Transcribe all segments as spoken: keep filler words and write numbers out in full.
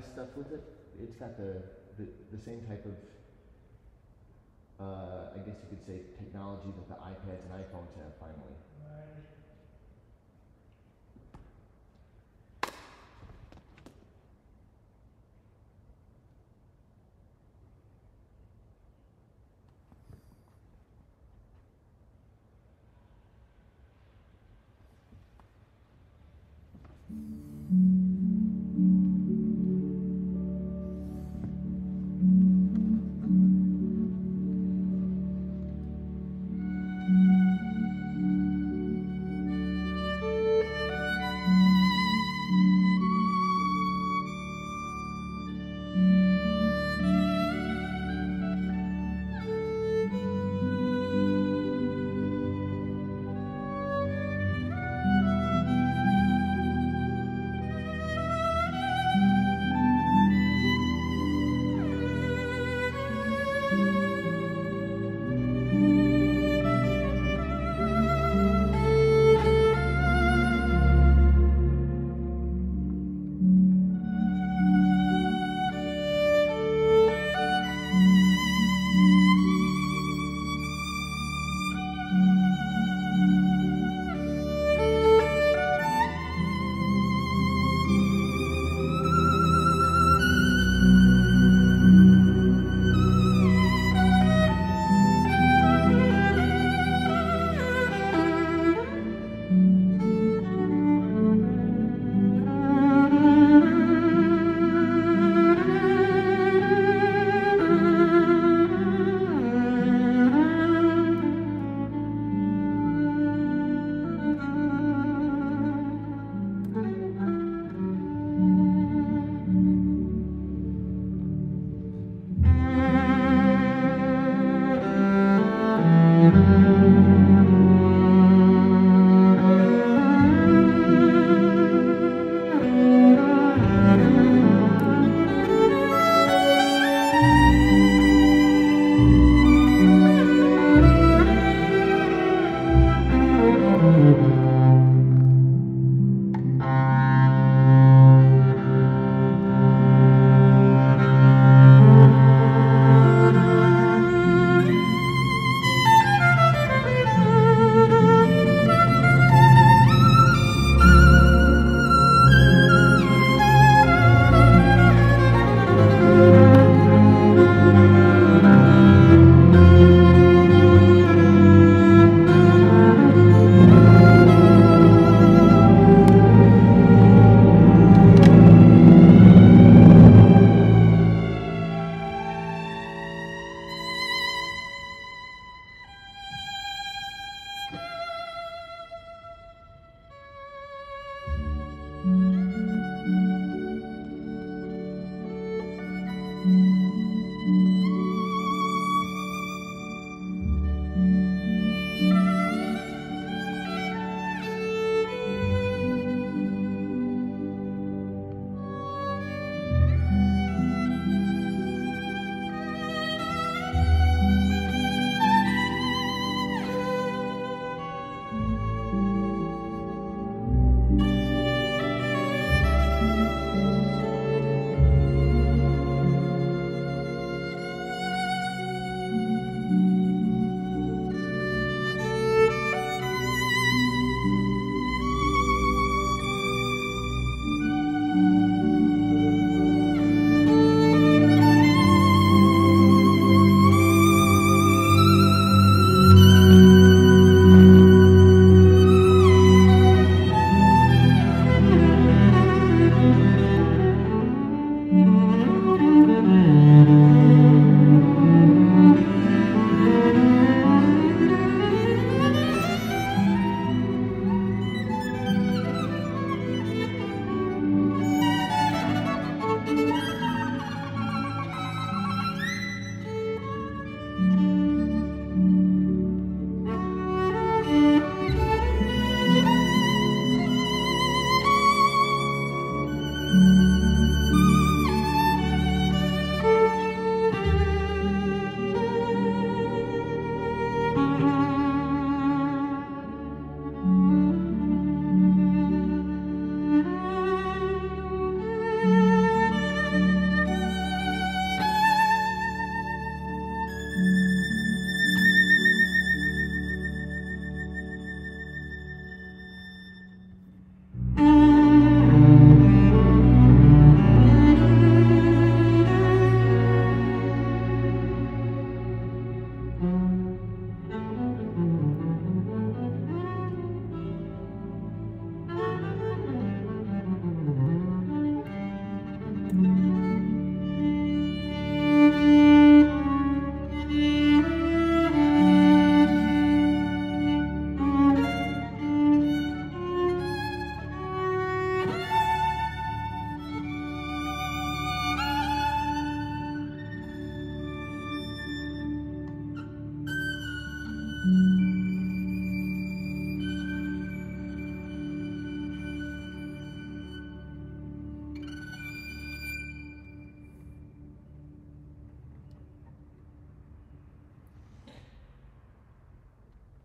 of stuff with it. It's got the, the, the same type of, uh, I guess you could say, technology that the iPads and iPhones have finally. Right.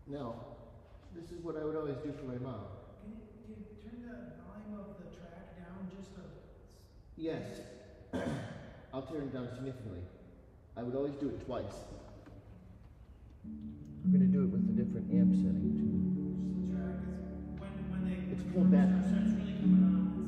Now, this is what I would always do for my mom. Can you, can you turn the volume of the track down just a... Yes. I'll turn it down significantly. I would always do it twice. I'm going to do it with a different amp setting too. Just the track is... When, when they... It's when pulled the back. starts really coming on, it's...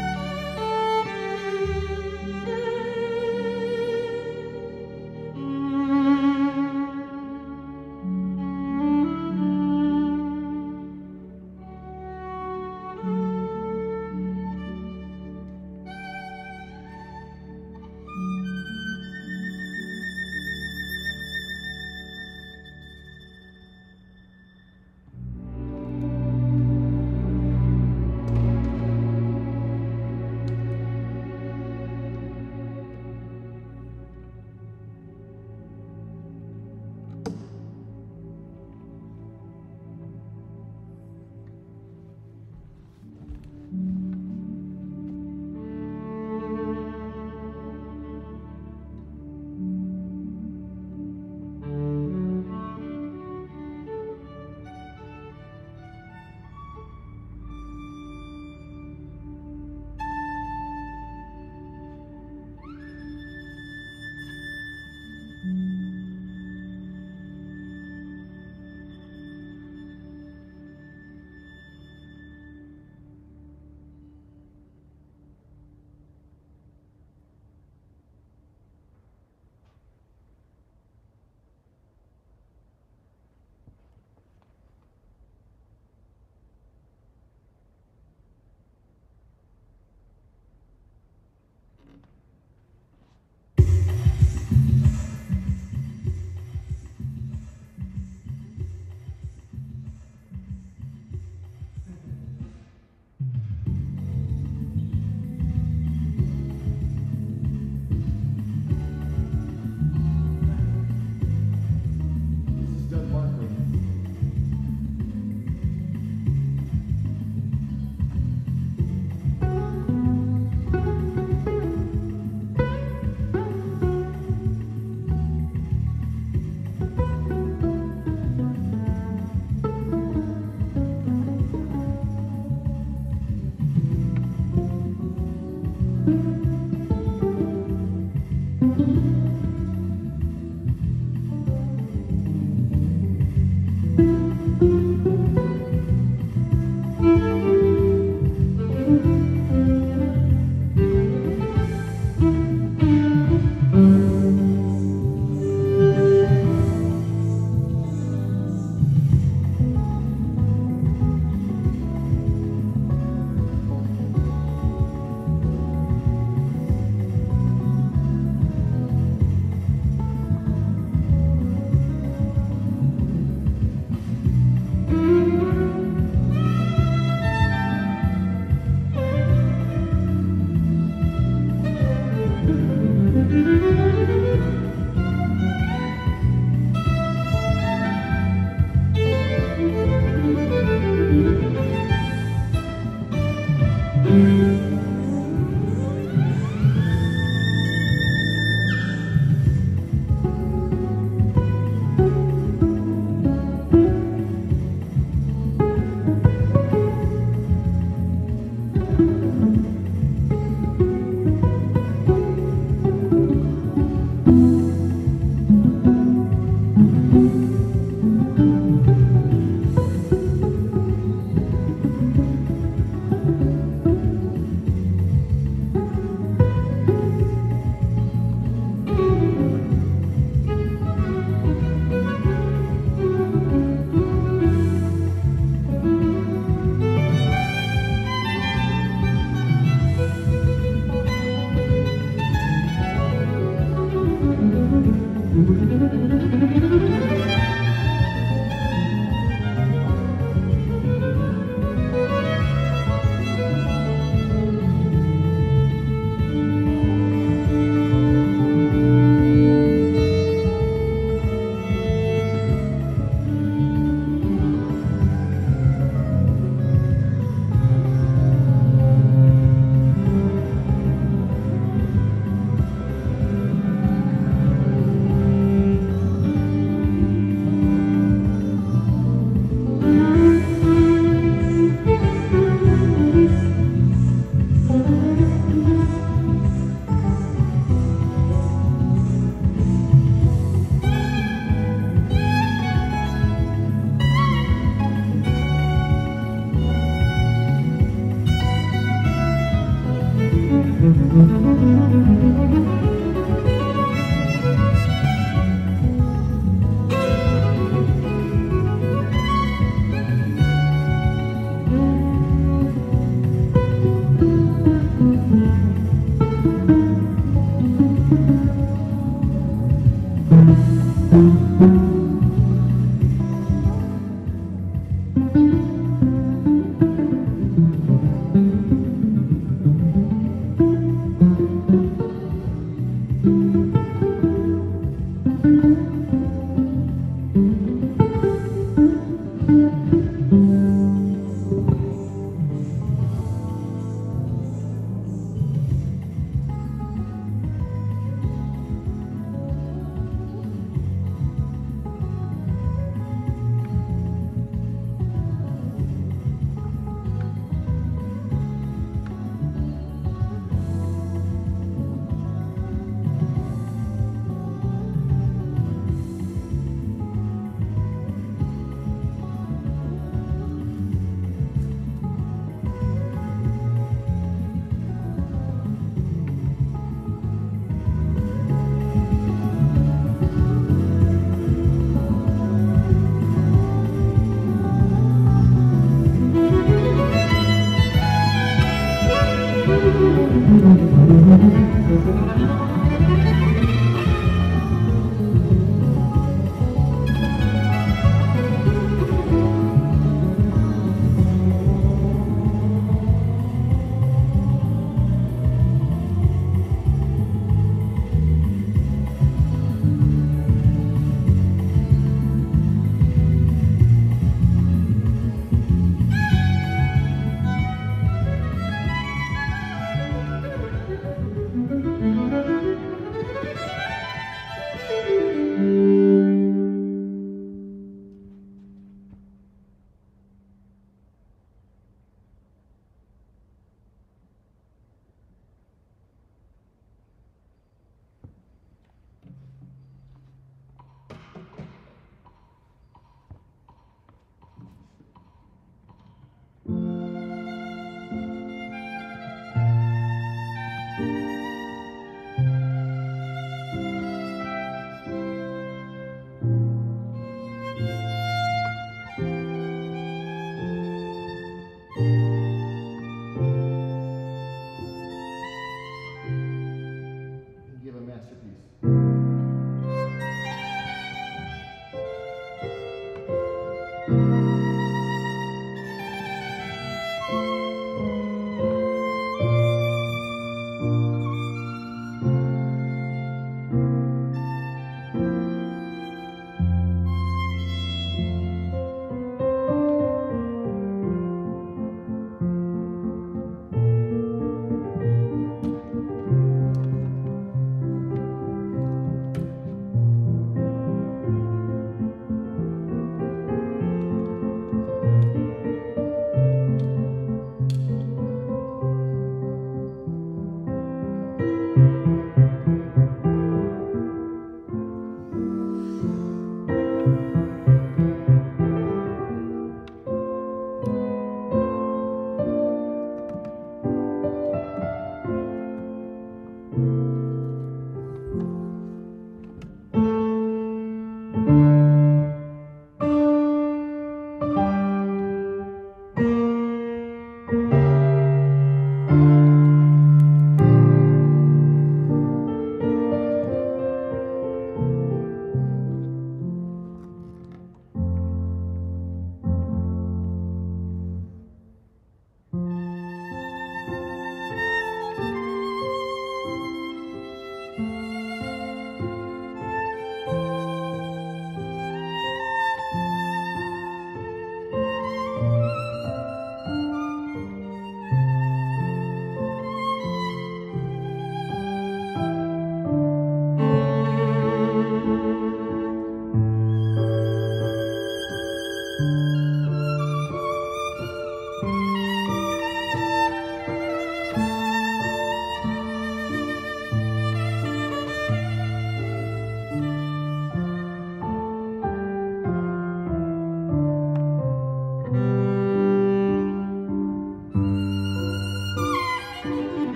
Thank you.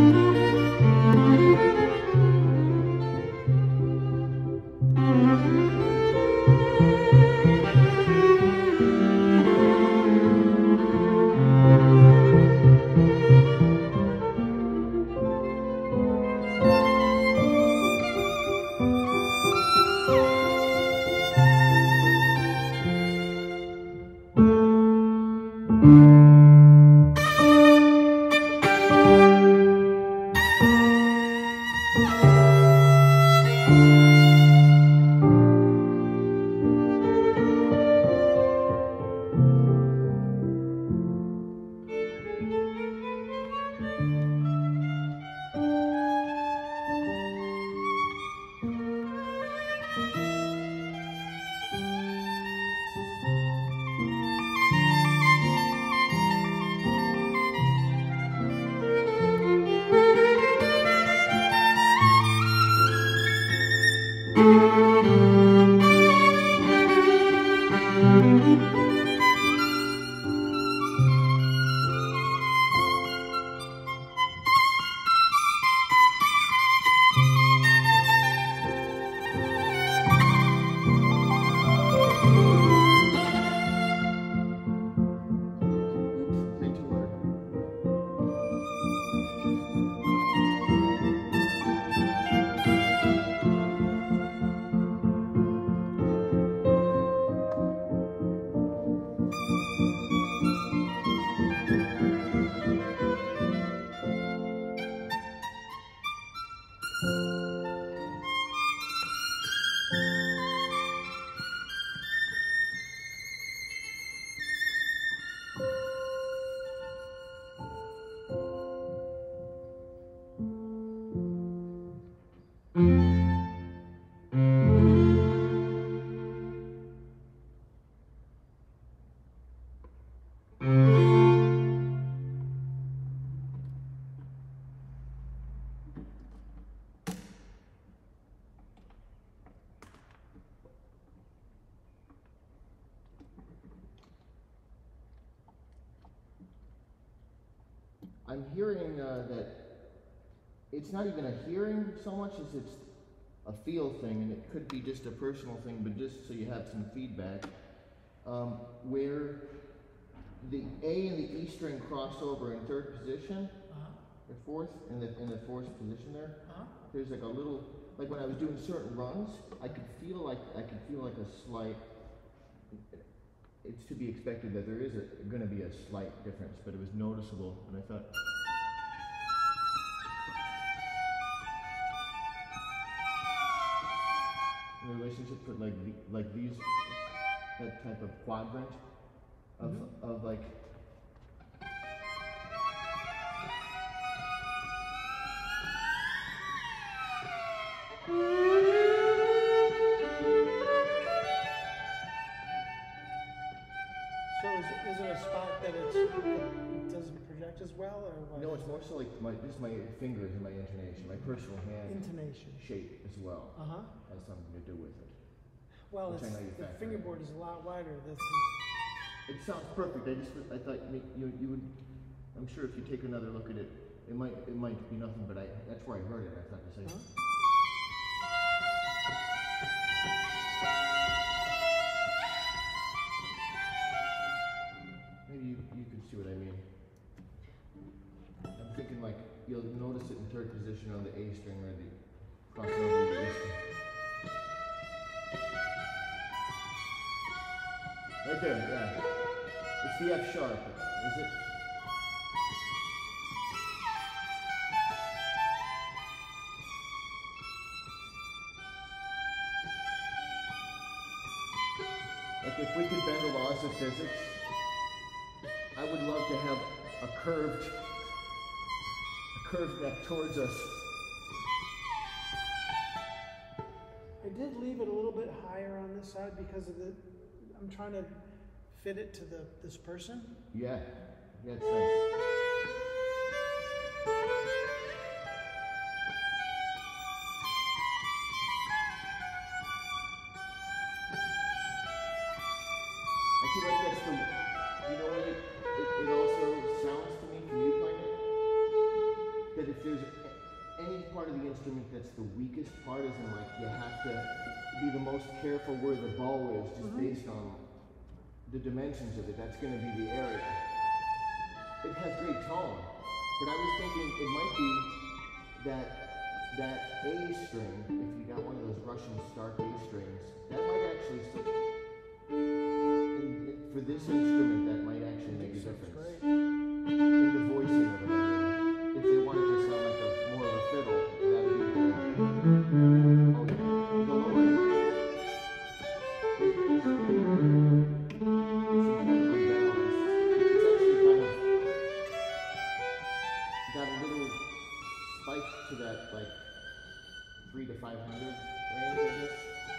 I'm hearing uh, that it's not even a hearing so much as it's a feel thing, and it could be just a personal thing, but just so you have some feedback, um, where the A and the E string cross over in third position, Uh-huh. or fourth, in the in the fourth position there. Uh-huh. There's like a little, like when I was doing certain runs, I could feel like I could feel like a slight. It's to be expected that there is going to be a slight difference, but it was noticeable, and I thought. In relationship with like the, like these, that type of quadrant of mm-hmm. of like. So is it, is it a spot that it's, it doesn't project as well, or what? No, it's more so like my this is my fingers and my intonation, my personal hand intonation shape as well. Uh huh. Has something to do with it. Well, it's, the fingerboard is a lot wider. That's. It sounds perfect. I just I thought you you would. I'm sure if you take another look at it, it might it might be nothing, but I that's where I heard it. I thought to say. Huh? Maybe you you could see what I mean. I'm thinking like you'll notice it in third position on the A string or the crossing over the E string. Right there, yeah. It's the F sharp, is it? Like if we could bend the laws of physics, I would love to have a curved, a curved neck towards us. I did leave it a little bit higher on this side because of the. I'm trying to fit it to the this person. Yeah, yeah, it's nice. I feel like that's the, you know what it, it, it also sounds to me from you playing it, that if there's any part of the instrument that's the weakest part is in like you have to be the most careful where the bow is, just Mhm. based on the dimensions of it. That's going to be the area. It has great tone, but I was thinking it might be that that A string, if you got one of those Russian Stark A strings, that might actually, in, in, for this instrument, that might actually make a Sounds difference. great. In the voicing of it, I mean. If they wanted to sound like a more of a fiddle, that would be the, oh yeah, the lower end. It, it's, it's incredibly balanced. It's actually kind of got a little spike to that, like, three to five hundred range, I guess.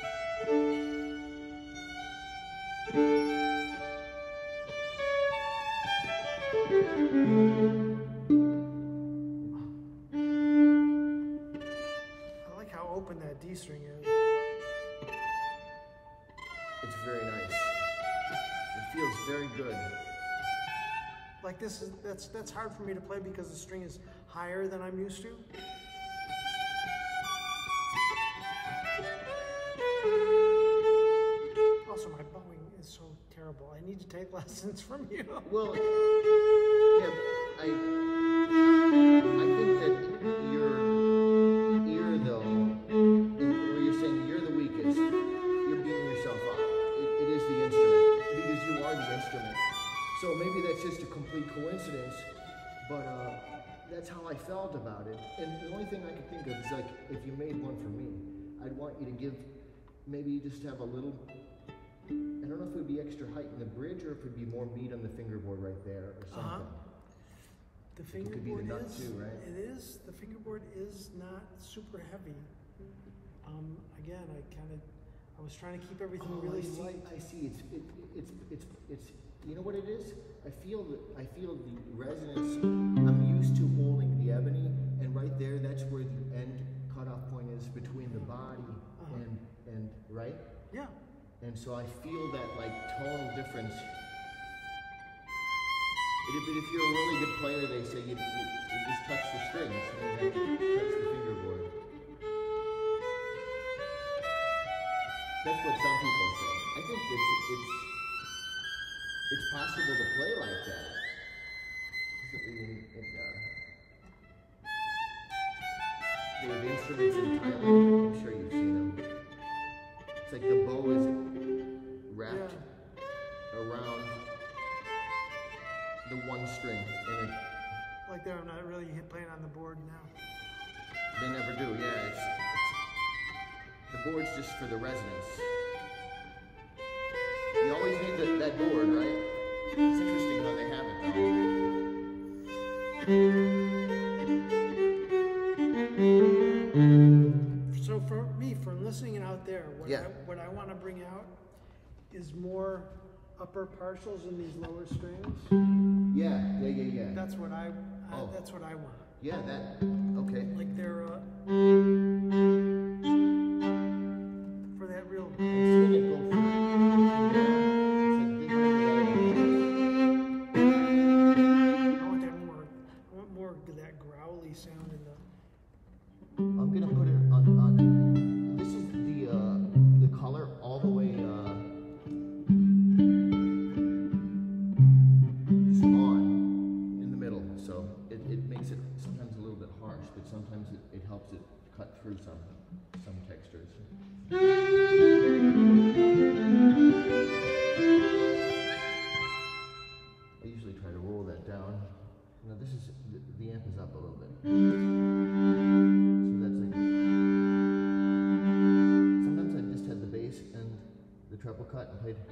I like how open that D string is. It's very nice. It feels very good. Like this is that's that's hard for me to play because the string is higher than I'm used to. Also, my bowing is so terrible. I need to take lessons from you. Well, yeah, I, I think that your ear, though, in, where you're saying you're the weakest, you're beating yourself up. It, it is the instrument, because you are the instrument. So maybe that's just a complete coincidence, but uh, that's how I felt about it. And the only thing I could think of is like, if you made one for me, I'd want you to give, maybe just have a little, I don't know if it would be extra height in the bridge or if it would be more meat on the fingerboard right there or something. Uh-huh. The It could be the fingerboard nut is, too, right? it is, the fingerboard is not super heavy. Um, again, I kind of, I was trying to keep everything Oh, really I see, light. I see. It's it, it's it's it's. You know what it is? I feel that I feel the resonance. I'm used to holding the ebony, and right there, that's where the end cutoff point is between the body Uh-huh. and and right. Yeah. And so I feel that like tonal difference. But if, if you're a really good player, they say you, you, you just touch the strings and then you touch the fingerboard. That's what some people say. I think it's it's it's possible to play like that. In, in, uh, they have instruments in Thailand. I'm sure you've seen them. It's like the bow is wrapped Yeah. around the one string, and it, Like they're not really hit playing on the board now. they never do. Yeah, it's, it's the board's just for the resonance. You always need the, that board, right? It's interesting how they have it though. So for me, from listening out there, what Yeah. I, what I want to bring out is more upper partials in these lower strings. Yeah, yeah, yeah, yeah. That's what I, I Oh. that's what I want. Yeah, that. Okay. Like they're uh, for that real. I've seen it go from yeah. It's like big I want that more. I want more of that growly sound in the. I'm gonna put it on. on this is the uh, the color all the way uh, just on in the middle, so it, it makes it sometimes a little bit harsh, but sometimes it, it helps it cut through some some textures. I usually try to roll that down. Now this is the, the amp is up a little bit. So that's like, sometimes I just had the bass and the treble cut and played.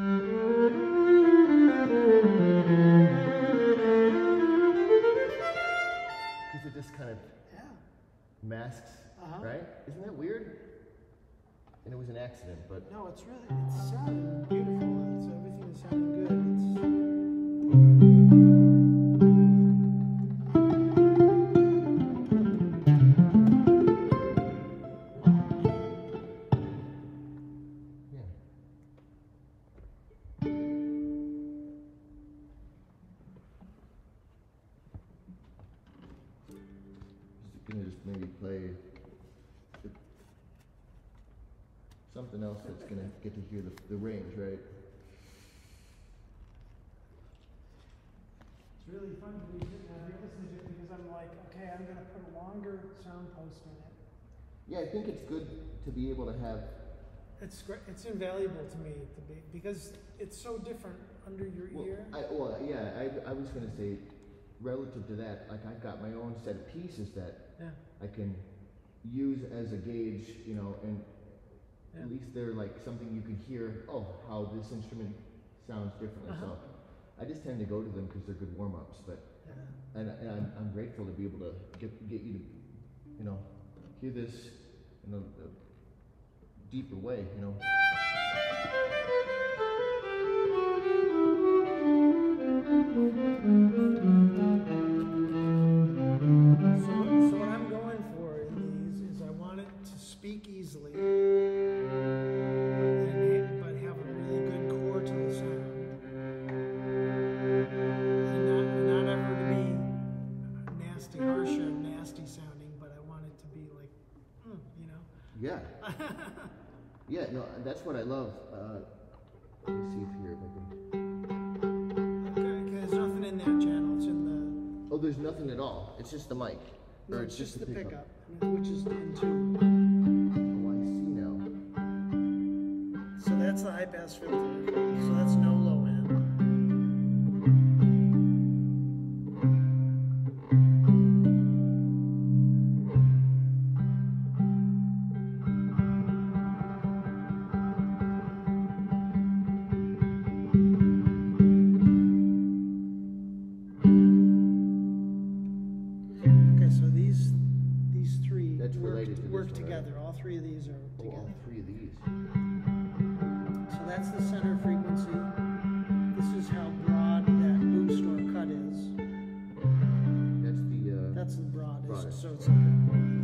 Because it just kind of Yeah. masks, Uh-huh. right? Isn't that weird? And it was an accident, but No, it's really it's sounding beautiful. It's everything is sounding good. yeah. gonna just maybe play something else that's gonna get to hear the, the range, right? It's really fun to be sitting out here listening to it because I'm like, okay, I'm gonna put a longer sound post in it. Yeah, I think it's good to be able to have. It's great. It's invaluable to me to be because it's so different under your Well, ear. I, well yeah, I, I was gonna say, relative to that, like I've got my own set of pieces that Yeah. I can use as a gauge, you know, and Yeah. at least they're like something you can hear, oh, how this instrument sounds differently. Uh-huh. So I just tend to go to them because they're good warm-ups, but Yeah. and, and I'm, I'm grateful to be able to get, get you to, you know, hear this in a, a deeper way, you know. So, what- so what I'm going for in these is I want it to speak easily, and, but have a really good core to the sound, and not, not ever to be nasty, harsh or nasty sounding, but I want it to be like, hmm, you know. Yeah. Yeah, no, that's what I love. Uh, let me see if here if I can. Okay, there's nothing in that channel. It's in the. Oh, there's nothing at all. It's just the mic. No, Or it's just the pickup. pickup, which is in two. Oh, I see now. So that's the high pass filter. So that's no low end. Okay, so these these three That's work, related to this work one, right? together. All three of these are Oh, together. all three of these. So that's the center frequency. This is how broad that boost or cut is. That's the. Uh, That's the broadest. Broadest. So it's like a,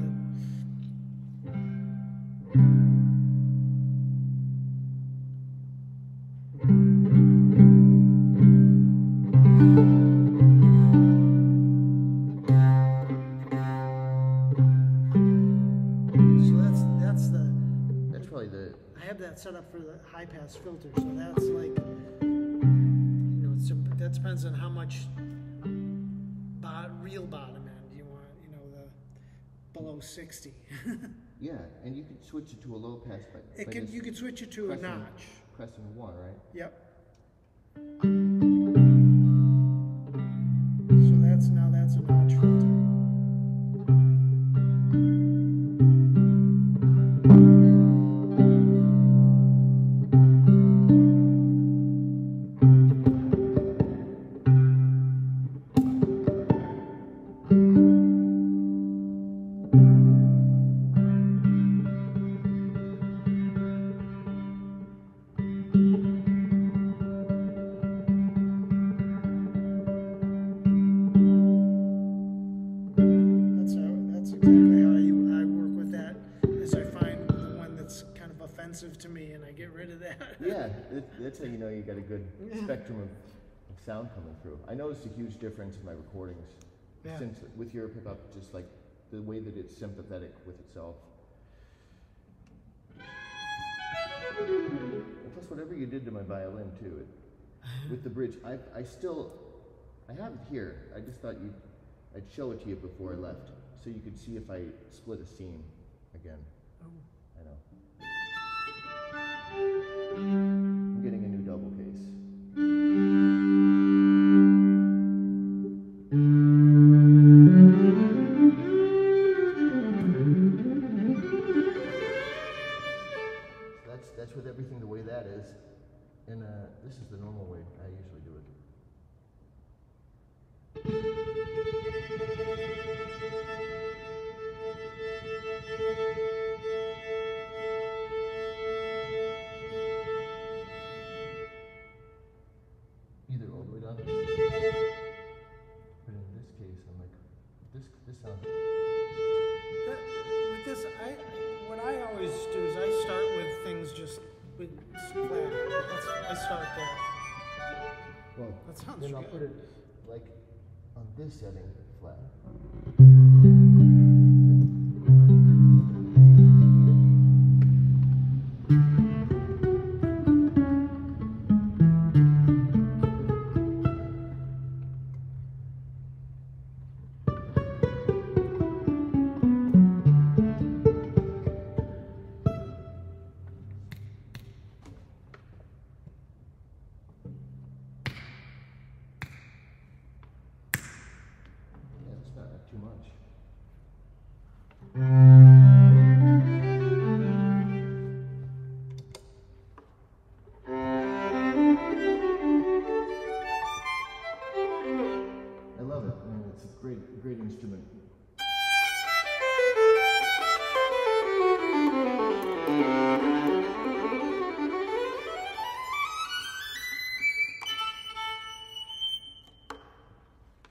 so that's that's the. that's probably the. I have that set up for the high pass filter, so that's like, you know, it's, that depends on how much bo real bottom end you want, you know, the below sixty. Yeah, and you could switch it to a low pass by. It by can, just you could switch it to a pressing- notch. Pressing one, right? Yep. So that's, now that's a notch filter. That's how, that's exactly how you, I work with that, is I find the one that's kind of offensive to me and I get rid of that. Yeah, it, that's how you know you got a good Yeah. spectrum of, of sound coming through. I noticed a huge difference in my recordings Yeah. since with your pickup, just like the way that it's sympathetic with itself. And plus, whatever you did to my violin too, it, with the bridge, I I still I have it here. I just thought you I'd show it to you before I left, so you could see if I split a seam again. Oh. I know. I'm getting a new double case. So that's that's with everything the way that is, and uh, this is the normal way I usually do it. Either all the way down. But in this case, I'm like, this this sounds. That, with this, I, what I always do is I start with things just with flat. That's, I start there. Well, That sounds then I'll good. put it like on this setting flat.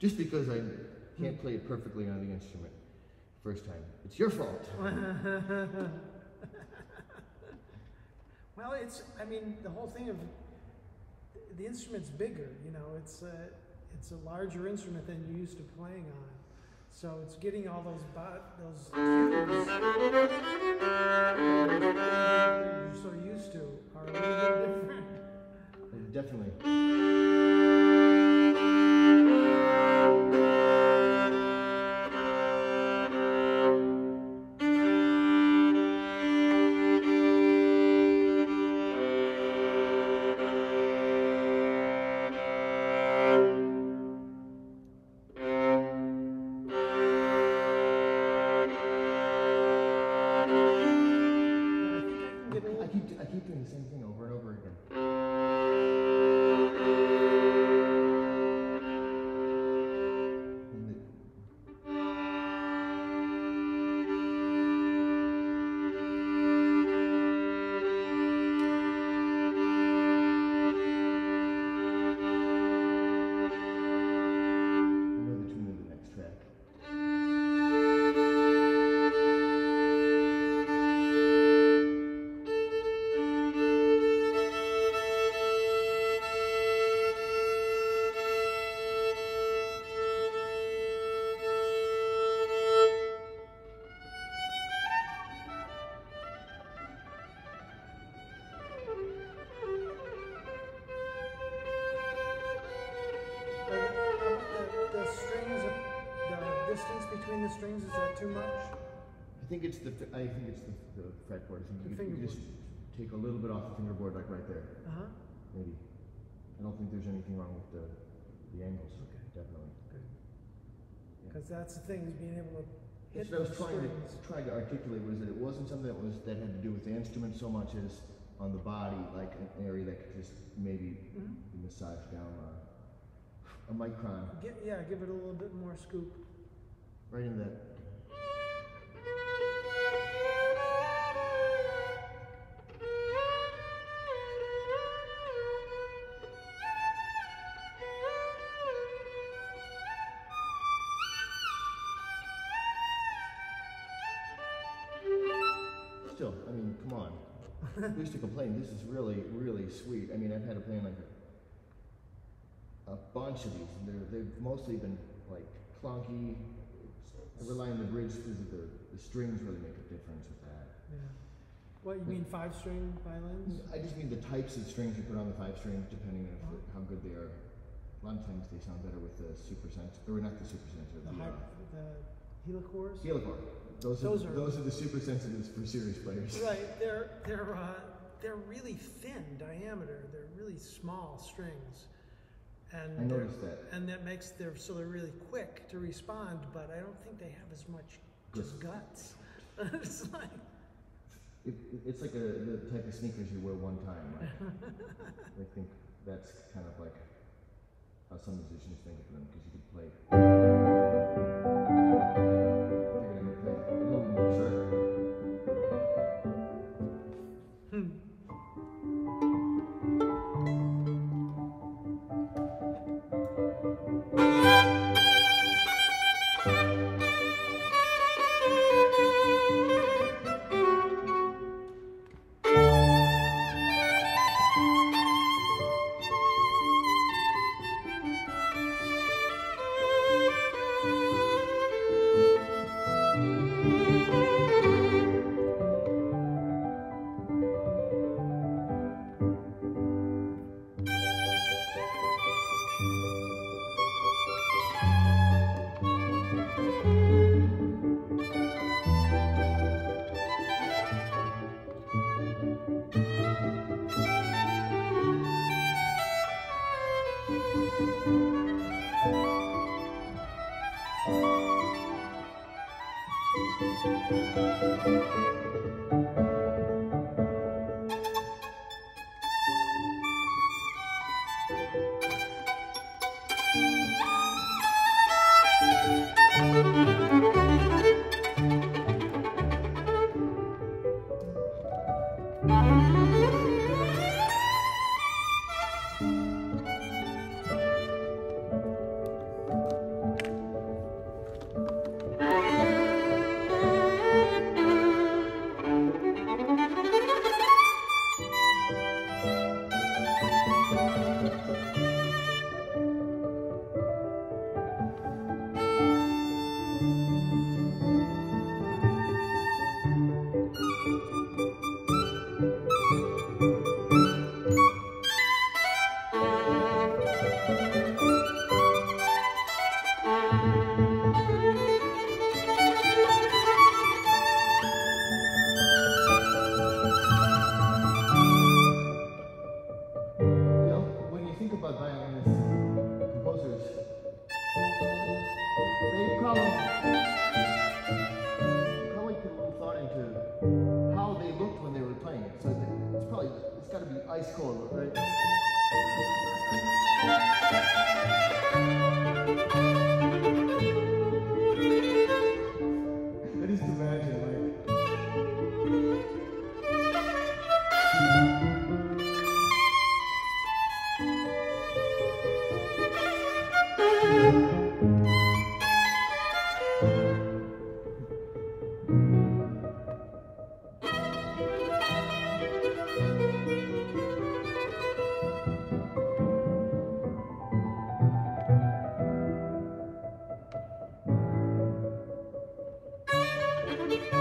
just because I can't play it perfectly on the instrument first time. It's your fault. Well, it's, I mean, the whole thing of, the instrument's bigger, you know, it's a, it's a larger instrument than you're used to playing on. So it's getting all those, those cues that you're so used to are a little bit different. Definitely. I keep doing the same thing over and over again. Between the strings, is that too much? I think it's the I think it's the, the fretboard. I think the you, you just take a little bit off the fingerboard, like right there. Uh huh. Maybe. I don't think there's anything wrong with the the angles. Okay. Definitely. Good. Because yeah. That's the thing, is being able to hit That's what I was the trying strings. to trying to articulate, was that it wasn't something that was that had to do with the instrument so much as on the body, like an area that could just maybe mm-hmm. be massaged down uh, a micron. Get, yeah, give it a little bit more scoop. Right in that. Still, I mean, come on. Who's to complain? This is really, really sweet. I mean, I've had to play like a, a bunch of these. They're, they've mostly been like clunky. I rely on the bridge because the, the strings really make a difference with that. Yeah. What, you mean five string violins? I just mean the types of strings you put on the five string, depending on oh. how good they are. A lot of times they sound better with the super sensitive, or not the super sensitive. The, the, high, the helichords? Helichord. Those, those are, are those are the super sensitives for serious players. Right. They're they're uh, they're really thin diameter. They're really small strings. And I noticed that. And that makes their, so they're really quick to respond, but I don't think they have as much just guts. It's like, it, it's like a, the type of sneakers you wear one time, right? I think that's kind of like how some musicians think of them, because you could play. They're going to play a little more sharp. Hmm. chord, right? I just imagine, like, Thank you.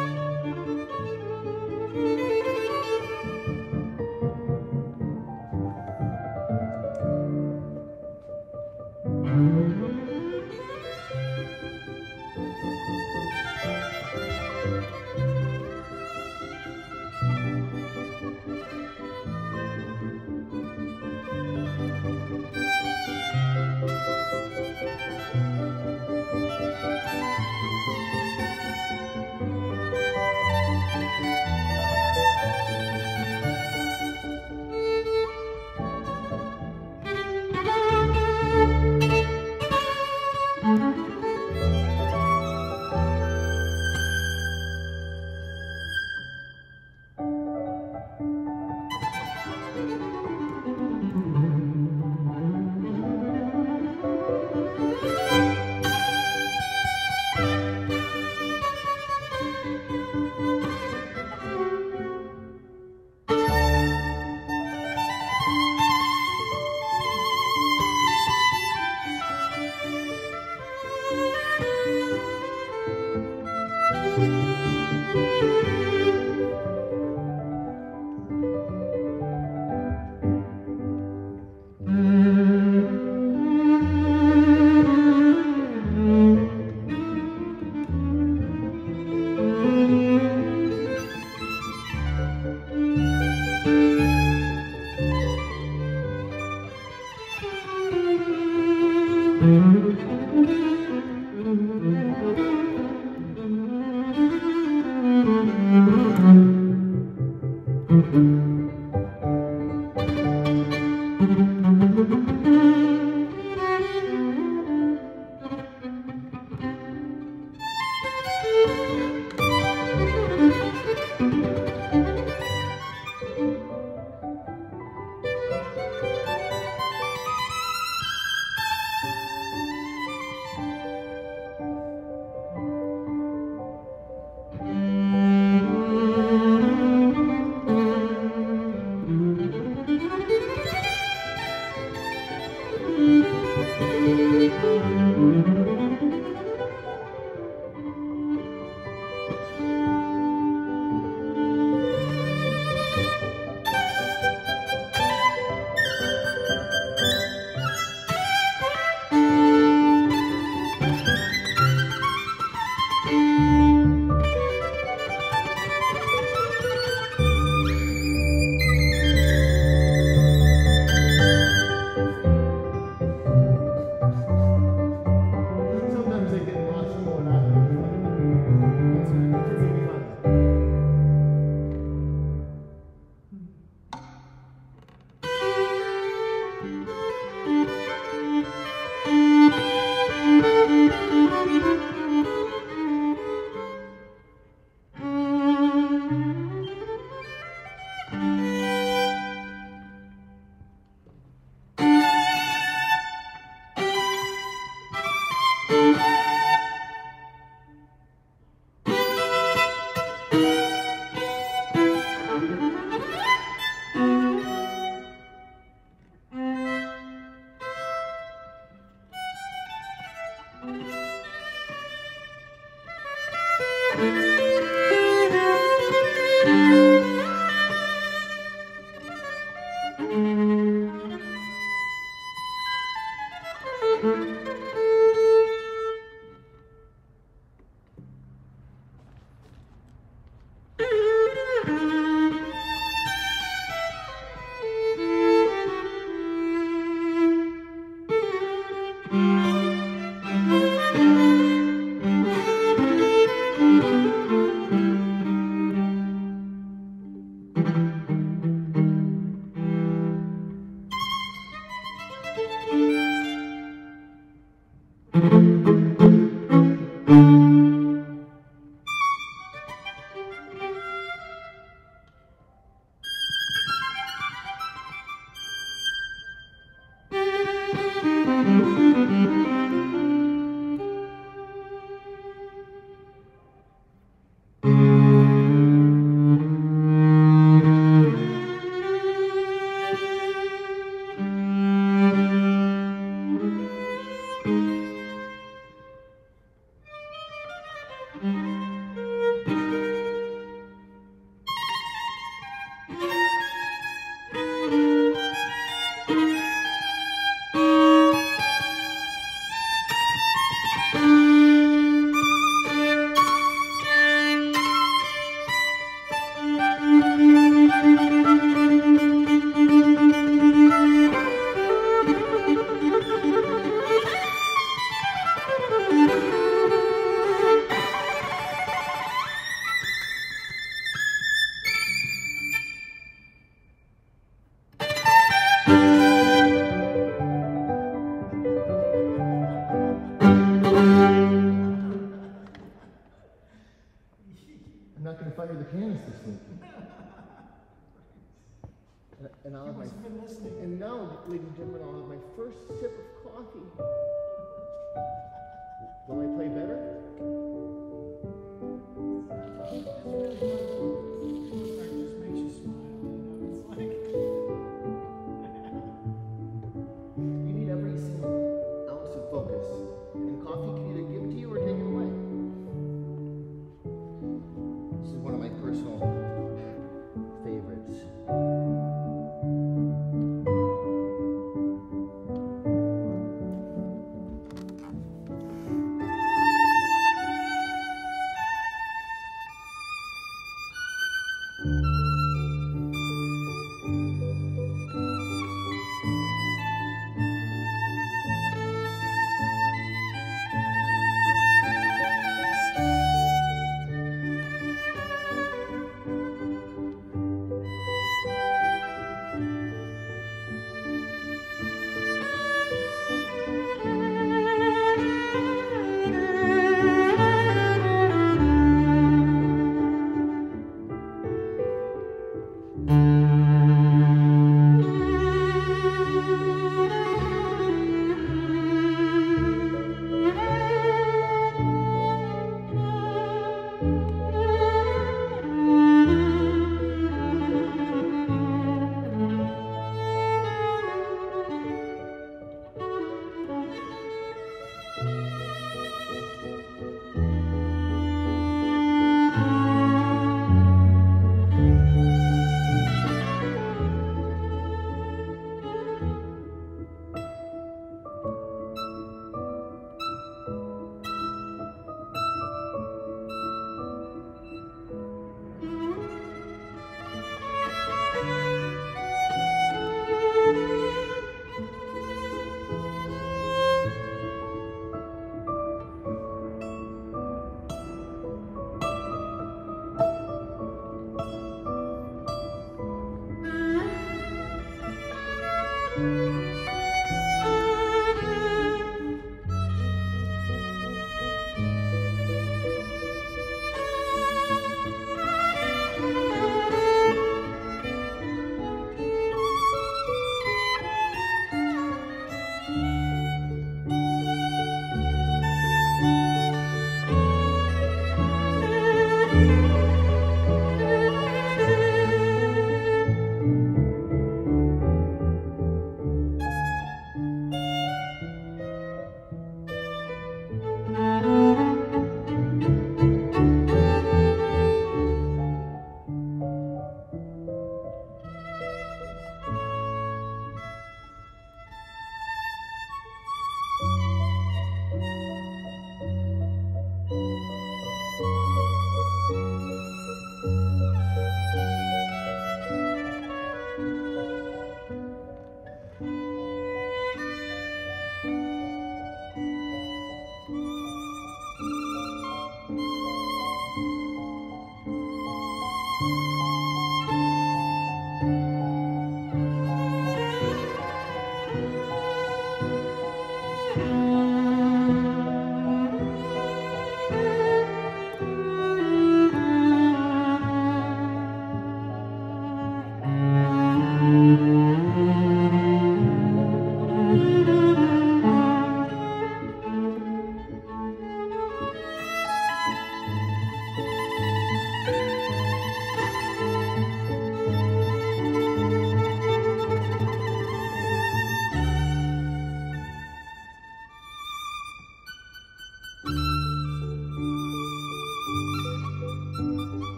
I'm not going to fire the pianist this week. and, and I'll He have my, must have been listening. and now, ladies and gentlemen, I'll have my first sip of coffee. Will I play better? It's really fun. Mozart just makes you smile. You know, it's like. You need every single ounce of focus. And coffee can either give it to you or take it away. This is one of my personal favorites.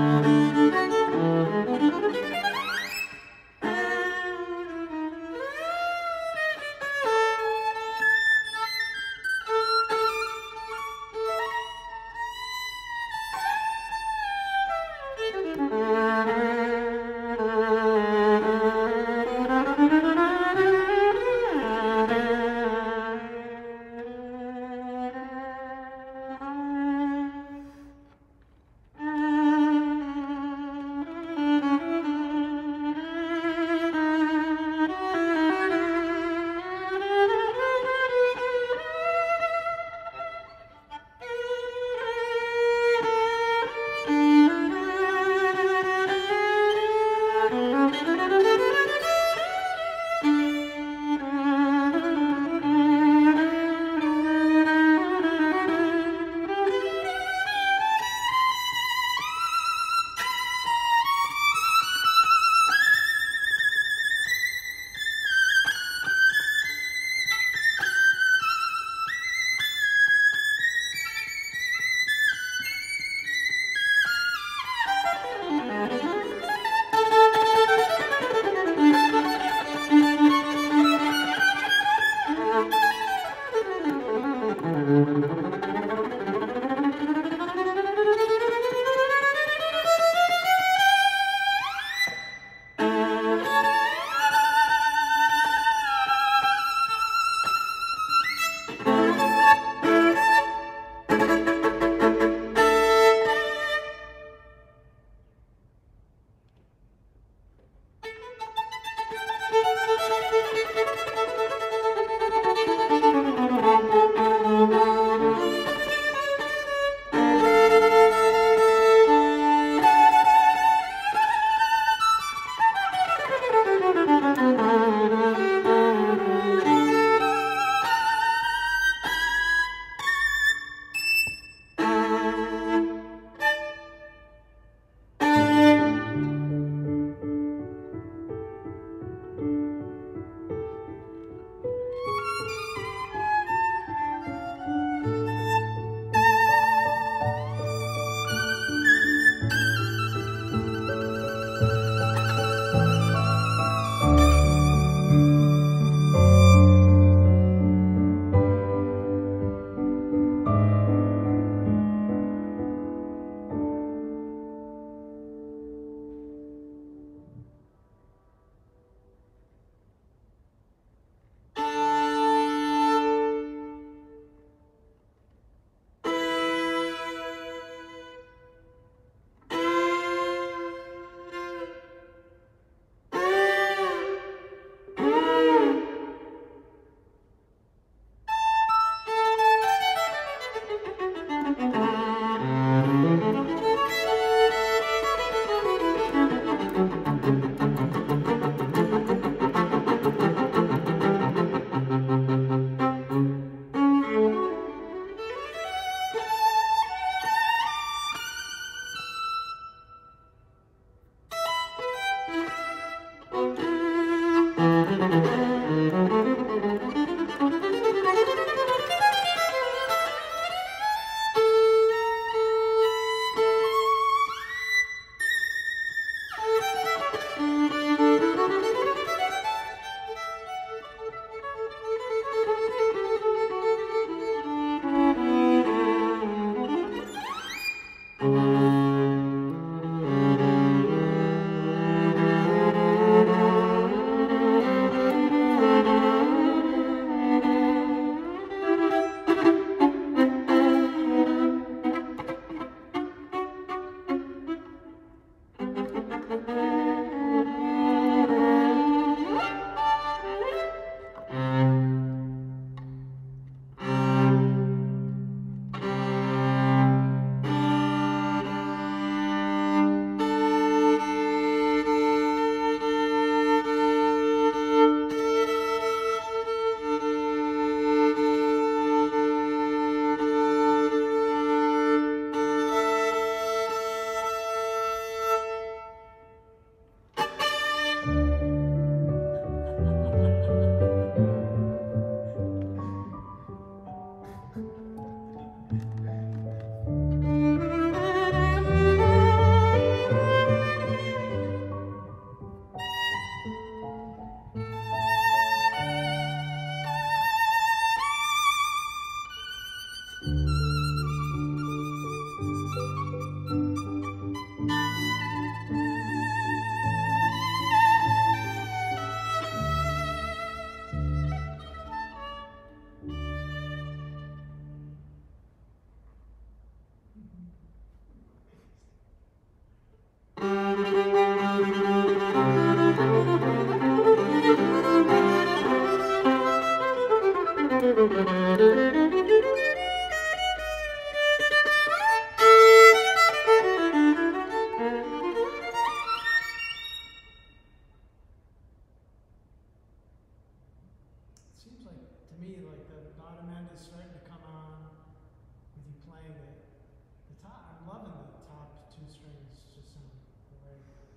Thank Seems like, to me, like the bottom end is starting to come on with you playing it. The top, I'm loving the top two strings just sound great.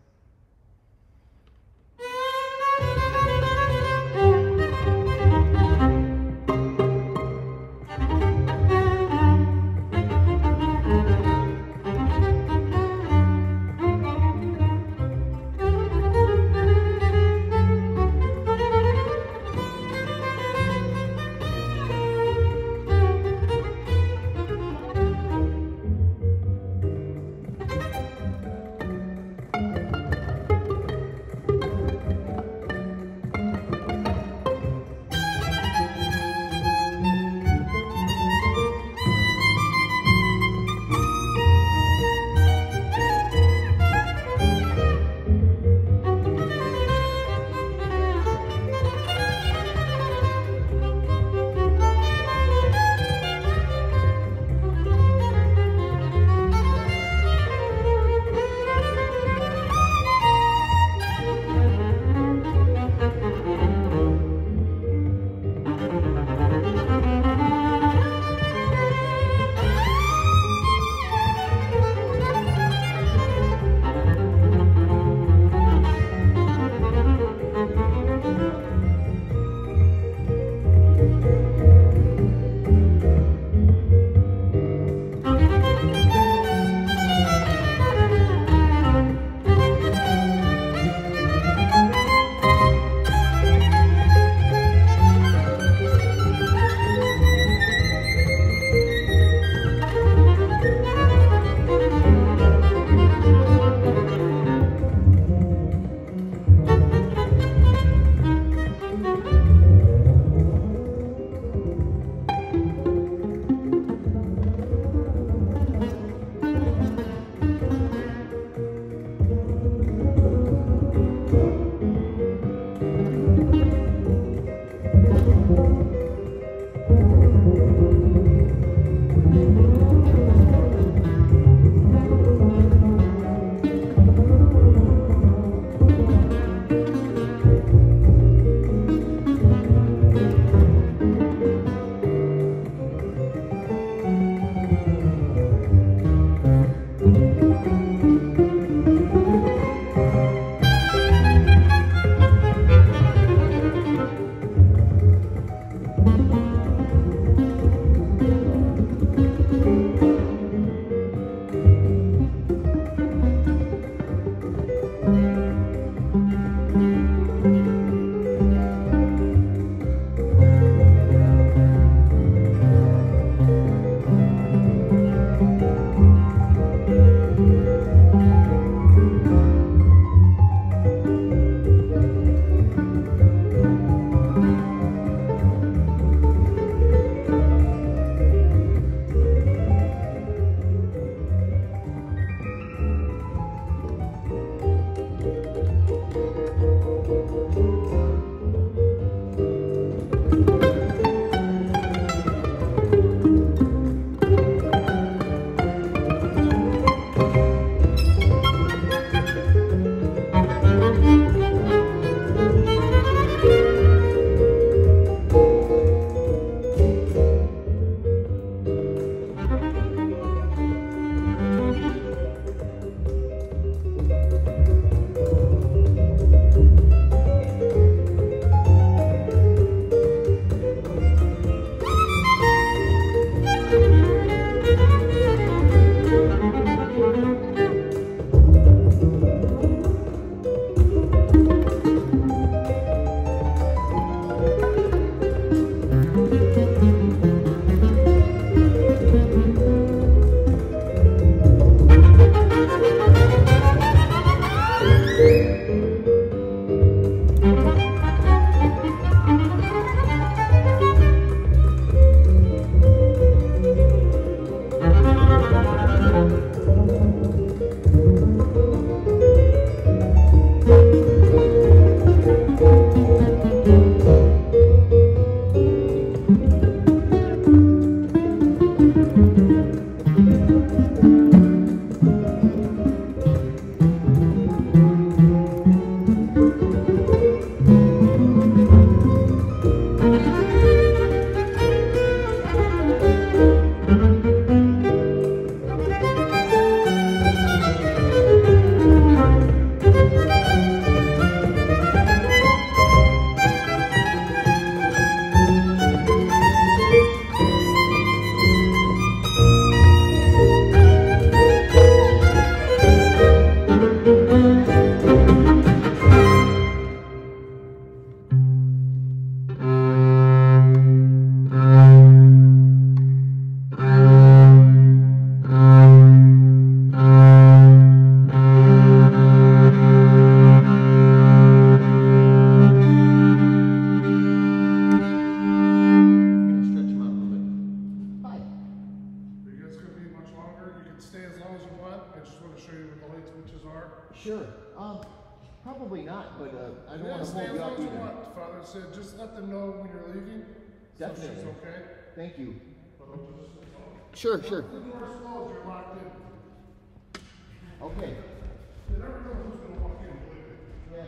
Um, probably not, but uh, I don't Yeah, want to stay hold as you long up as you either. want. Father said, just let them know when you're leaving. Definitely. So she's okay. Thank you. But I'll just, Sure, sure. the door's closed, you're locked in. Okay. You never know who's going to walk in, believe me. Yeah.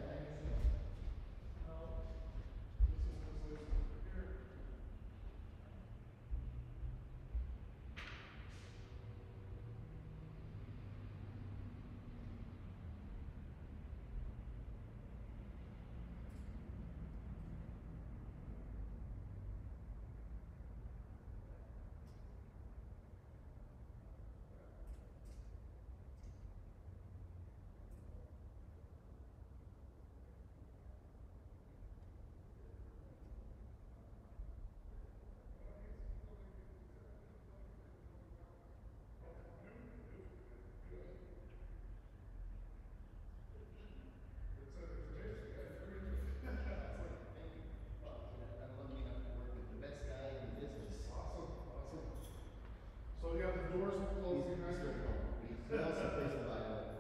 So yeah, the doors will close behind you. He also plays the violin.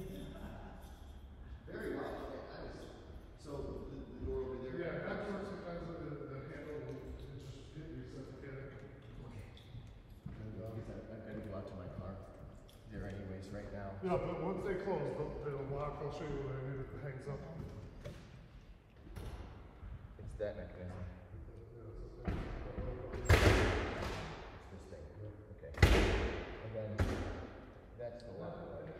Very well. Okay, I was, so the, the door over there. Yeah, that door sometimes the, the handle will it just hit reset the panic. Okay. And, uh, I, I gotta go out to my car there anyways right now. Yeah, but once they close, they'll, they'll lock. I'll show you what I mean. It hangs up. It's that mechanism. This thing. Okay. And then that's the lock.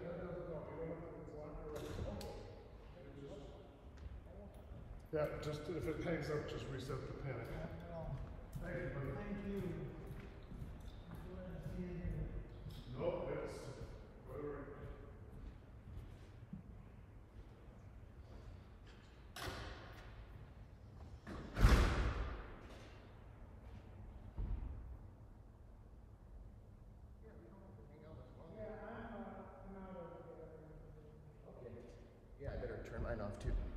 Yeah, just if it hangs up, just reset the panic. Thank you, buddy. Thank you. No, it's right over. Yeah, I better turn mine off too.